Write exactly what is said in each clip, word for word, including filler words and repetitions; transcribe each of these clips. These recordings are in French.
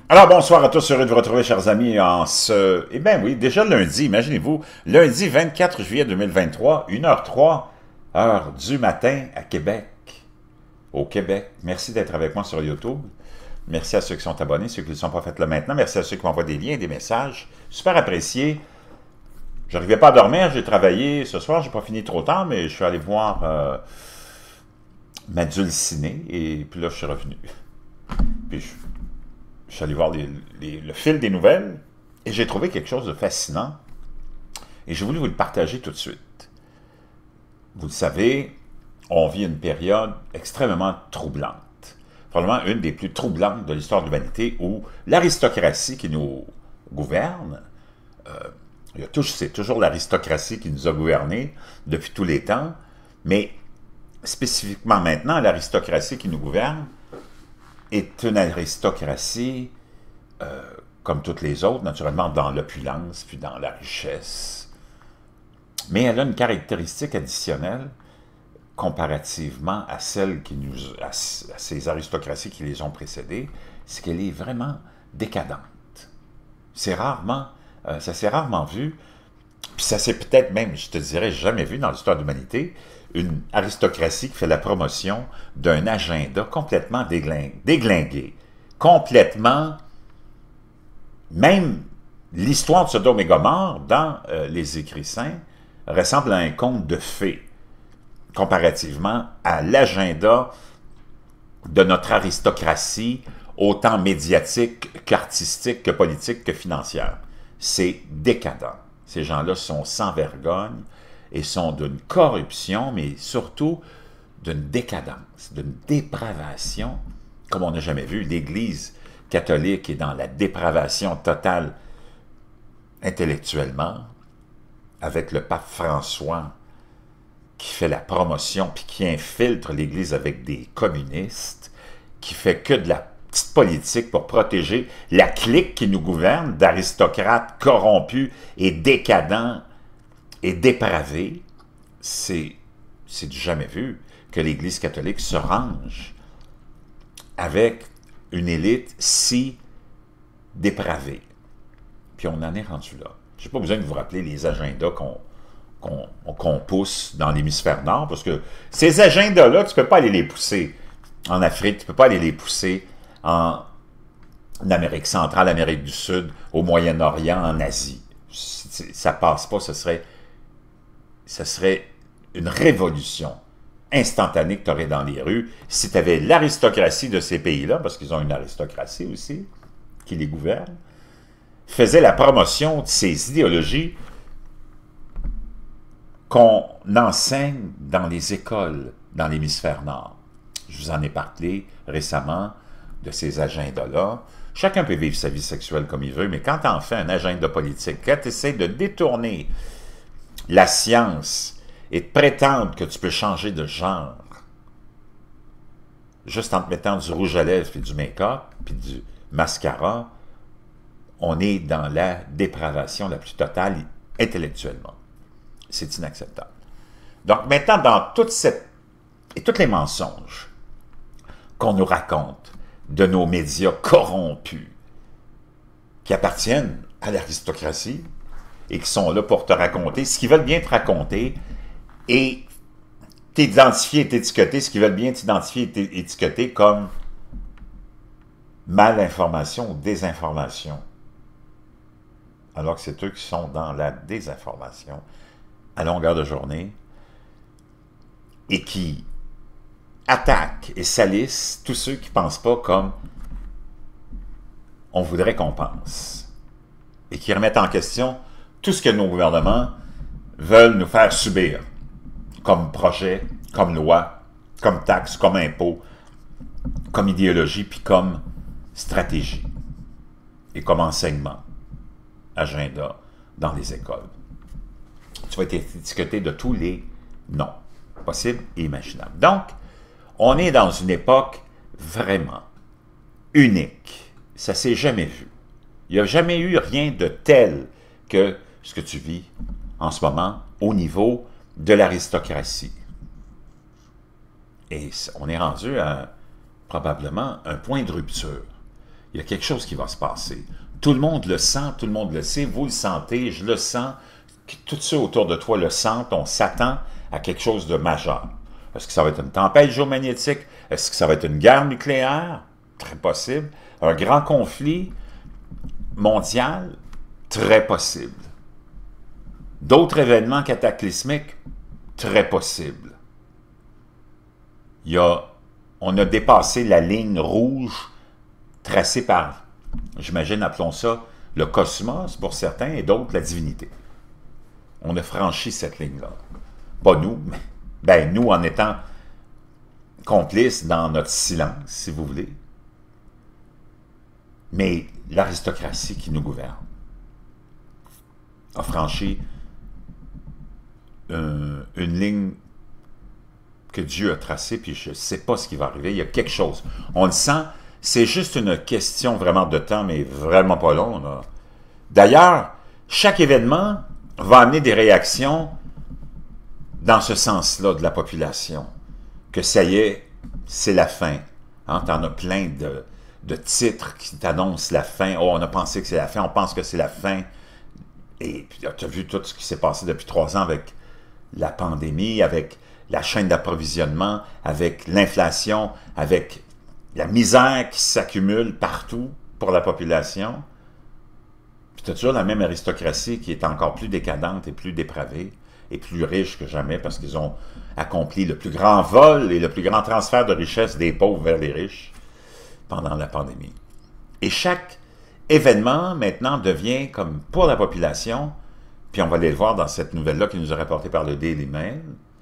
Alors, bonsoir à tous, heureux de vous retrouver, chers amis, en ce... Eh bien oui, déjà lundi, imaginez-vous, lundi vingt-quatre juillet deux mille vingt-trois, une heure trois, heure du matin à Québec, au Québec. Merci d'être avec moi sur YouTube. Merci à ceux qui sont abonnés, ceux qui ne le sont pas fait là maintenant. Merci à ceux qui m'envoient des liens et des messages. Super apprécié. Je n'arrivais pas à dormir, j'ai travaillé ce soir, j'ai pas fini trop tard, mais je suis allé voir euh, ma dulcinée, et puis là, je suis revenu. Puis je... Je suis allé voir les, les, le fil des nouvelles et j'ai trouvé quelque chose de fascinant et j'ai voulu vous le partager tout de suite. Vous le savez, on vit une période extrêmement troublante, probablement une des plus troublantes de l'histoire de l'humanité, où l'aristocratie qui nous gouverne, euh, c'est toujours l'aristocratie qui nous a gouvernés depuis tous les temps, mais spécifiquement maintenant, l'aristocratie qui nous gouverne est une aristocratie, euh, comme toutes les autres, naturellement dans l'opulence, puis dans la richesse. Mais elle a une caractéristique additionnelle, comparativement à celle qui nous, à, à ces aristocraties qui les ont précédées, c'est qu'elle est vraiment décadente. C'est rarement, euh, ça s'est rarement vu, puis ça s'est peut-être même, je te dirais, jamais vu dans l'histoire de l'humanité, une aristocratie qui fait la promotion d'un agenda complètement déglingué, complètement, même l'histoire de Sodome et Gomorrhe dans euh, les écrits saints ressemble à un conte de fées, comparativement à l'agenda de notre aristocratie, autant médiatique qu'artistique, que politique, que financière. C'est décadent. Ces gens-là sont sans vergogne, et sont d'une corruption, mais surtout d'une décadence, d'une dépravation, comme on n'a jamais vu. L'Église catholique est dans la dépravation totale intellectuellement, avec le pape François qui fait la promotion, puis qui infiltre l'Église avec des communistes, qui fait que de la petite politique pour protéger la clique qui nous gouverne, d'aristocrates corrompus et décadents, et dépravé. C'est du jamais vu que l'Église catholique se range avec une élite si dépravée. Puis on en est rendu là. Je n'ai pas besoin de vous rappeler les agendas qu'on qu'on qu'on pousse dans l'hémisphère nord, parce que ces agendas-là, tu ne peux pas aller les pousser en Afrique, tu ne peux pas aller les pousser en Amérique centrale, Amérique du Sud, au Moyen-Orient, en Asie. Ça ne passe pas, ce serait... ce serait une révolution instantanée que tu aurais dans les rues si tu avais l'aristocratie de ces pays-là, parce qu'ils ont une aristocratie aussi, qui les gouverne, faisait la promotion de ces idéologies qu'on enseigne dans les écoles dans l'hémisphère nord. Je vous en ai parlé récemment de ces agendas-là. Chacun peut vivre sa vie sexuelle comme il veut, mais quand tu en fais un agenda politique, quand tu essaies de détourner la science et de prétendre que tu peux changer de genre juste en te mettant du rouge à lèvres, puis du make-up, puis du mascara, on est dans la dépravation la plus totale intellectuellement. C'est inacceptable. Donc maintenant, dans toute cette... et tous les mensonges qu'on nous raconte de nos médias corrompus, qui appartiennent à l'aristocratie, et qui sont là pour te raconter ce qu'ils veulent bien te raconter, et t'identifier et t'étiqueter ce qu'ils veulent bien t'identifier et t'étiqueter comme malinformation ou désinformation. Alors que c'est eux qui sont dans la désinformation à longueur de journée et qui attaquent et salissent tous ceux qui ne pensent pas comme on voudrait qu'on pense, et qui remettent en question tout ce que nos gouvernements veulent nous faire subir, comme projet, comme loi, comme taxe, comme impôt, comme idéologie, puis comme stratégie, et comme enseignement, agenda dans les écoles. Tu vas être étiqueté de tous les noms possibles et imaginables. Donc, on est dans une époque vraiment unique. Ça ne s'est jamais vu. Il n'y a jamais eu rien de tel que ce que tu vis en ce moment au niveau de l'aristocratie. Et on est rendu à probablement un point de rupture. Il il y a quelque chose qui va se passer. Tout le monde le sent, tout le monde le sait, vous le sentez, je le sens, tous ceux autour de toi le sentent, on s'attend à quelque chose de majeur. Est-ce que ça va être une tempête géomagnétique? Est-ce que ça va être une guerre nucléaire? Très possible. Un grand conflit mondial? Très possible. D'autres événements cataclysmiques? Très possible. Il y a, on a dépassé la ligne rouge tracée par, j'imagine, appelons ça le cosmos pour certains, et d'autres la divinité. On a franchi cette ligne-là. Pas nous, mais ben, nous en étant complices dans notre silence, si vous voulez. Mais l'aristocratie qui nous gouverne a franchi une, une ligne que Dieu a tracée, puis je ne sais pas ce qui va arriver. Il y a quelque chose. On le sent, c'est juste une question vraiment de temps, mais vraiment pas long. D'ailleurs, chaque événement va amener des réactions dans ce sens-là de la population. Que ça y est, c'est la fin. Hein, t'en as plein de, de titres qui t'annoncent la fin. Oh, on a pensé que c'est la fin, on pense que c'est la fin. Et puis, tu as vu tout ce qui s'est passé depuis trois ans avec la pandémie, avec la chaîne d'approvisionnement, avec l'inflation, avec la misère qui s'accumule partout pour la population. Puis tu as toujours la même aristocratie qui est encore plus décadente et plus dépravée et plus riche que jamais parce qu'ils ont accompli le plus grand vol et le plus grand transfert de richesse des pauvres vers les riches pendant la pandémie. Et chaque événement, maintenant, devient comme pour la population, puis on va aller le voir dans cette nouvelle-là qui nous est rapportée par le Daily Mail,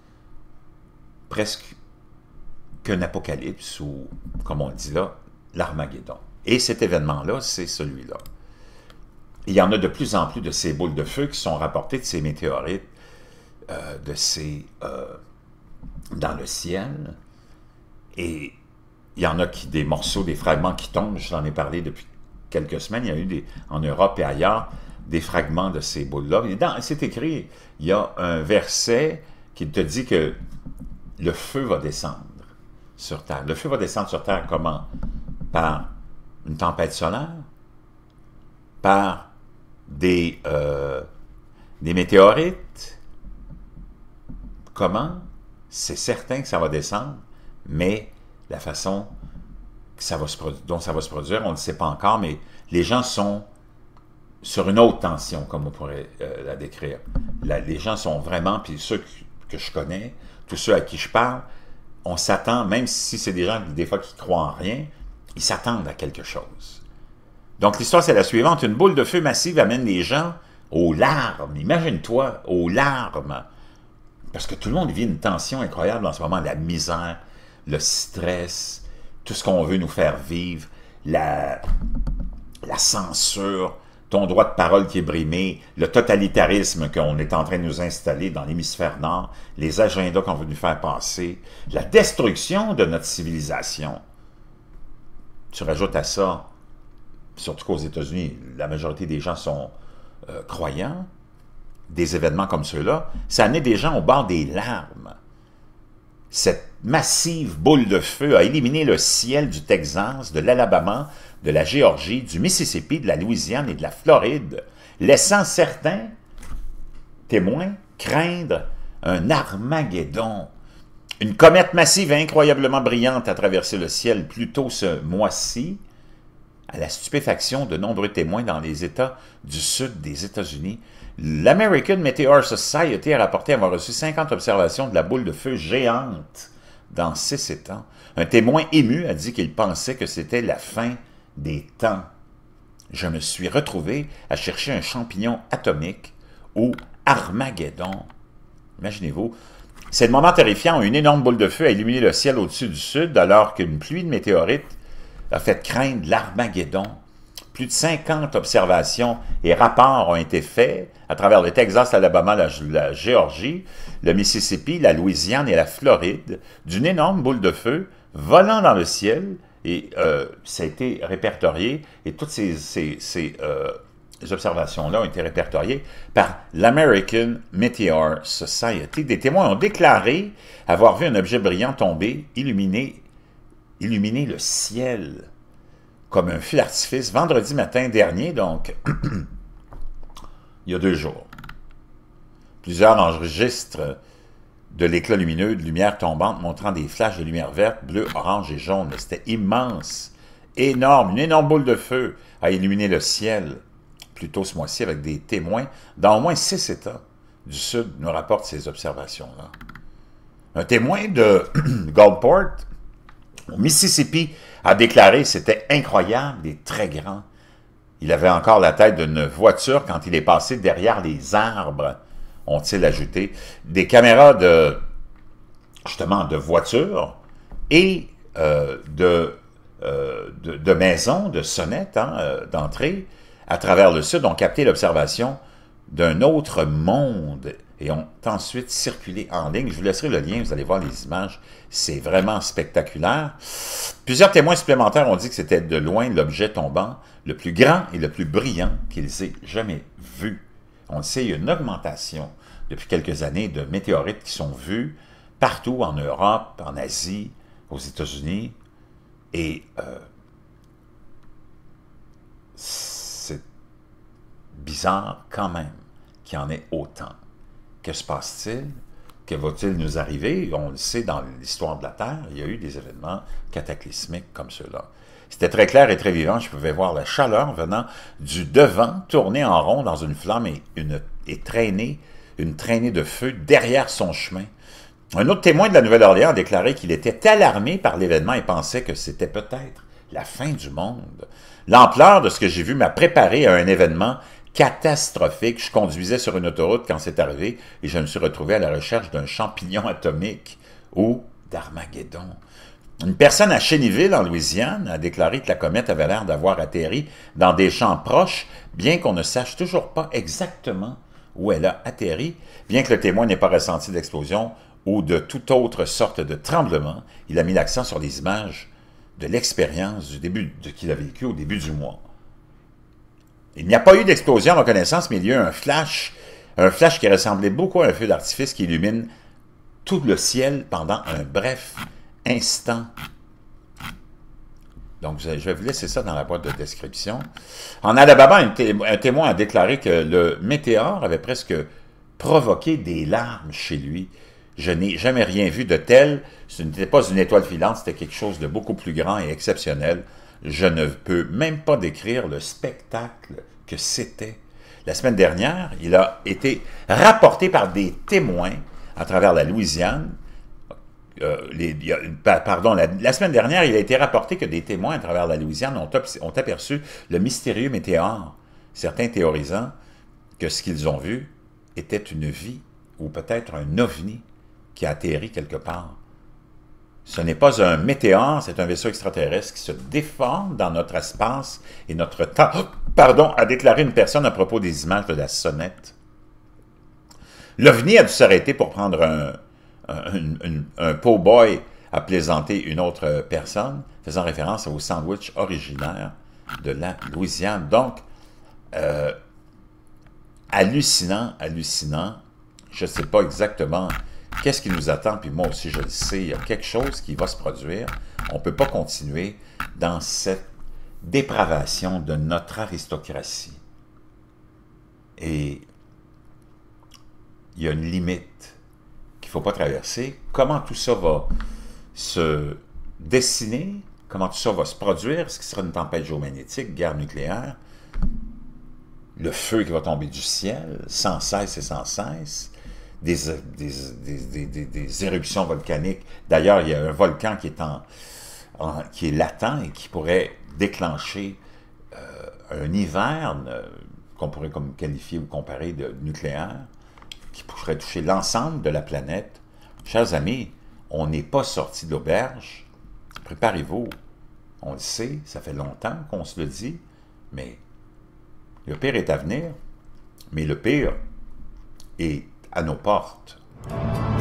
presque qu'un apocalypse ou, comme on le dit là, l'Armageddon. Et cet événement-là, c'est celui-là. Il y en a de plus en plus de ces boules de feu qui sont rapportées, de ces météorites, euh, de ces... Euh, dans le ciel. Et il y en a qui, des morceaux, des fragments qui tombent, je t'en ai parlé depuis quelques semaines, il y a eu des, en Europe et ailleurs des fragments de ces boules-là. C'est écrit, il y a un verset qui te dit que le feu va descendre sur Terre. Le feu va descendre sur Terre comment? Par une tempête solaire? Par des, euh, des météorites? Comment? C'est certain que ça va descendre, mais la façon que ça va se dont ça va se produire, on ne sait pas encore, mais les gens sont sur une haute tension, comme on pourrait euh, la décrire. La, les gens sont vraiment, puis ceux que, que je connais, tous ceux à qui je parle, on s'attend, même si c'est des gens des fois qui croient en rien, ils s'attendent à quelque chose. Donc l'histoire c'est la suivante, une boule de feu massive amène les gens aux larmes, imagine-toi, aux larmes, parce que tout le monde vit une tension incroyable en ce moment, la misère, le stress, tout ce qu'on veut nous faire vivre, la, la censure, ton droit de parole qui est brimé, le totalitarisme qu'on est en train de nous installer dans l'hémisphère nord, les agendas qu'on veut nous faire passer, la destruction de notre civilisation. Tu rajoutes à ça, surtout qu'aux États-Unis, la majorité des gens sont euh, croyants, des événements comme ceux-là, ça a amené des gens au bord des larmes. Cette massive boule de feu a éliminé le ciel du Texas, de l'Alabama, de la Géorgie, du Mississippi, de la Louisiane et de la Floride, laissant certains témoins craindre un Armageddon. Une comète massive et incroyablement brillante a traversé le ciel plus tôt ce mois-ci, à la stupéfaction de nombreux témoins dans les États du sud des États-Unis. L'American Meteor Society a rapporté avoir reçu cinquante observations de la boule de feu géante dans six États. Un témoin ému a dit qu'il pensait que c'était la fin des temps. Je me suis retrouvé à chercher un champignon atomique ou Armageddon. Imaginez-vous. C'est le moment terrifiant où une énorme boule de feu a illuminé le ciel au-dessus du sud alors qu'une pluie de météorites a fait craindre l'Armageddon. Plus de cinquante observations et rapports ont été faits à travers le Texas, l'Alabama, la, la Géorgie, le Mississippi, la Louisiane et la Floride d'une énorme boule de feu volant dans le ciel et euh, ça a été répertorié et toutes ces, ces, ces euh, observations-là ont été répertoriées par l'American Meteor Society. Des témoins ont déclaré avoir vu un objet brillant tomber, illuminer, illuminer le ciel. comme un feu d'artifice vendredi matin dernier, donc il y a deux jours. Plusieurs enregistrent de l'éclat lumineux, de lumière tombante, montrant des flashs de lumière verte, bleue, orange et jaune. C'était immense, énorme, une énorme boule de feu a illuminé le ciel plus tôt ce mois-ci avec des témoins dans au moins six États du Sud nous rapportent ces observations-là. Un témoin de Gulfport, au Mississippi, a déclaré que c'était incroyable et très grand. Il avait encore la tête d'une voiture quand il est passé derrière les arbres, ont-ils ajouté. Des caméras de, justement, de voitures et euh, de, euh, de, de maisons, de sonnettes hein, euh, d'entrée à travers le Sud ont capté l'observation d'un autre monde et ont ensuite circulé en ligne. Je vous laisserai le lien, vous allez voir les images. C'est vraiment spectaculaire. Plusieurs témoins supplémentaires ont dit que c'était de loin l'objet tombant le plus grand et le plus brillant qu'ils aient jamais vu. On le sait, il y a une augmentation depuis quelques années de météorites qui sont vus partout en Europe, en Asie, aux États-Unis. Et euh, c'est bizarre quand même qu'il y en ait autant. Que se passe-t-il? Que va-t-il nous arriver? On le sait dans l'histoire de la Terre, il y a eu des événements cataclysmiques comme ceux-là. C'était très clair et très vivant, je pouvais voir la chaleur venant du devant, tourner en rond dans une flamme et, une, et traîner, une traînée de feu derrière son chemin. Un autre témoin de la Nouvelle-Orléans a déclaré qu'il était alarmé par l'événement et pensait que c'était peut-être la fin du monde. L'ampleur de ce que j'ai vu m'a préparé à un événement catastrophique. Je conduisais sur une autoroute quand c'est arrivé et je me suis retrouvé à la recherche d'un champignon atomique ou d'Armageddon. Une personne à Cheneyville, en Louisiane, a déclaré que la comète avait l'air d'avoir atterri dans des champs proches, bien qu'on ne sache toujours pas exactement où elle a atterri. Bien que le témoin n'ait pas ressenti d'explosion ou de toute autre sorte de tremblement, il a mis l'accent sur les images de l'expérience du début de qu'il a vécu au début du mois. Il n'y a pas eu d'explosion à ma connaissance, mais il y a eu un flash, un flash qui ressemblait beaucoup à un feu d'artifice qui illumine tout le ciel pendant un bref instant. Donc, je vais vous laisser ça dans la boîte de description. En Alabama, un, té un témoin a déclaré que le météore avait presque provoqué des larmes chez lui. Je n'ai jamais rien vu de tel. Ce n'était pas une étoile filante, c'était quelque chose de beaucoup plus grand et exceptionnel. Je ne peux même pas décrire le spectacle que c'était. La semaine dernière, il a été rapporté par des témoins à travers la Louisiane. Euh, les, il y a, pardon, la, la semaine dernière, il a été rapporté que des témoins à travers la Louisiane ont, ont aperçu le mystérieux météore, certains théorisant que ce qu'ils ont vu était une vie ou peut-être un ovni qui a atterri quelque part. Ce n'est pas un météore, c'est un vaisseau extraterrestre qui se déforme dans notre espace et notre temps. Oh, pardon, a déclaré une personne à propos des images de la sonnette. L'OVNI a dû s'arrêter pour prendre un, un, un, un po-boy à plaisanter une autre personne, faisant référence au sandwich originaire de la Louisiane. Donc, euh, hallucinant, hallucinant. Je ne sais pas exactement qu'est-ce qui nous attend, puis moi aussi je le sais, il y a quelque chose qui va se produire. On ne peut pas continuer dans cette dépravation de notre aristocratie. Et il y a une limite qu'il ne faut pas traverser. Comment tout ça va se dessiner? Comment tout ça va se produire? Est-ce qu'il sera une tempête géomagnétique, guerre nucléaire? Le feu qui va tomber du ciel, sans cesse et sans cesse? Des, des, des, des, des éruptions volcaniques. D'ailleurs, il y a un volcan qui est, en, en, qui est latent et qui pourrait déclencher euh, un hiver euh, qu'on pourrait comme qualifier ou comparer de nucléaire, qui pourrait toucher l'ensemble de la planète. Chers amis, on n'est pas sorti de l'auberge. Préparez-vous. On le sait, ça fait longtemps qu'on se le dit, mais le pire est à venir. Mais le pire est à nos portes.